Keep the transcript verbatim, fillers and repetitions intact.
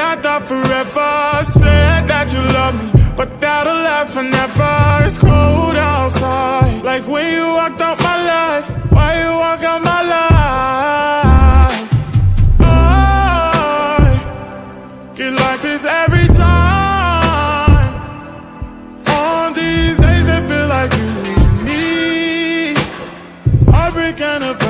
I thought forever. Said that you love me, but that'll last forever. It's cold outside, like when you walked out my life. Why you walk out my life? I get like this every time. On these days that feel like you and me, heartbreak and a